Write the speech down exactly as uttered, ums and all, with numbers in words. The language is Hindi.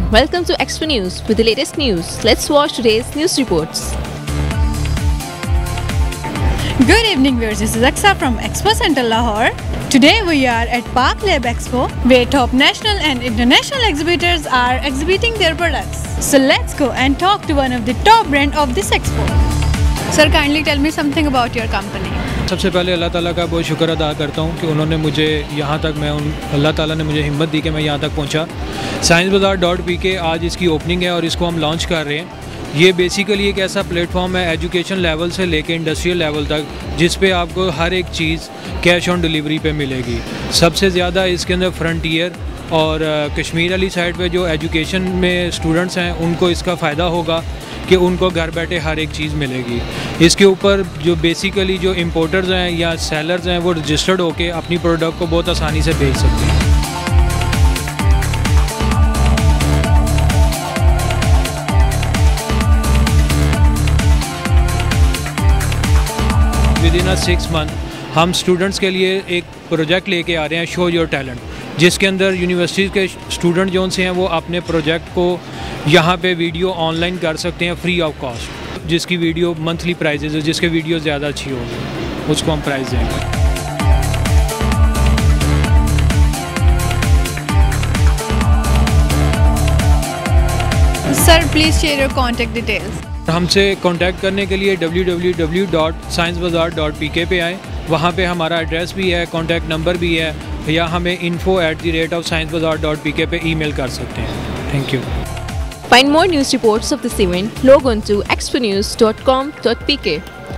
Welcome to Expo News with the latest news. Let's watch today's news reports. Good evening viewers, this is Aksa from Expo Center Lahore. Today we are at Park Lab Expo where top national and international exhibitors are exhibiting their products. So let's go and talk to one of the top brand of this expo. Sir, kindly tell me something about your company. सबसे पहले अल्लाह ताला का बहुत शुक्र अदा करता हूँ कि उन्होंने मुझे यहाँ तक मैं उन अल्लाह ताला ने मुझे हिम्मत दी कि मैं यहाँ तक पहुँचा। साइंस बाज़ार डॉट पी के आज इसकी ओपनिंग है और इसको हम लॉन्च कर रहे हैं। ये बेसिकली एक ऐसा प्लेटफॉर्म है एजुकेशन लेवल से लेके इंडस्ट्रियल लेवल तक जिस पे आपको हर एक चीज़ कैश ऑन डिलीवरी पे मिलेगी। सबसे ज़्यादा इसके अंदर फ्रंटियर और कश्मीर वाली साइड पे जो एजुकेशन में स्टूडेंट्स हैं उनको इसका फ़ायदा होगा कि उनको घर बैठे हर एक चीज़ मिलेगी। इसके ऊपर जो बेसिकली जो इम्पोर्टर्स हैं या सेलर्स हैं वो रजिस्टर्ड होकर अपनी प्रोडक्ट को बहुत आसानी से बेच सकते हैं। Within a six month हम स्टूडेंट्स के लिए एक प्रोजेक्ट लेके आ रहे हैं, शो योर टैलेंट, जिसके अंदर यूनिवर्सिटी के स्टूडेंट जो से हैं वो अपने प्रोजेक्ट को यहाँ पे वीडियो ऑनलाइन कर सकते हैं फ्री ऑफ कॉस्ट। जिसकी वीडियो मंथली प्राइजेज है, जिसके वीडियो ज़्यादा अच्छी होगी उसको हम प्राइस देंगे। Sir please share your contact details. हमसे कांटेक्ट करने के लिए W W W dot science bazaar dot P K पे आएँ। वहाँ पे हमारा एड्रेस भी है, कॉन्टैक्ट नंबर भी है, या हमें info at the rate of science bazaar dot P K पे ईमेल कर सकते हैं। Thank you. Find more news reports of this event, log on to expo news dot com dot p k.